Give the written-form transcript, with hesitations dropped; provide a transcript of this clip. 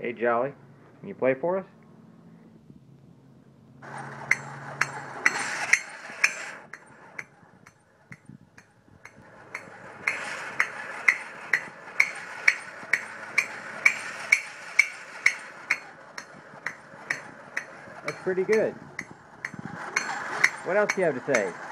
Hey, Jolly, can you play for us? That's pretty good. What else do you have to say?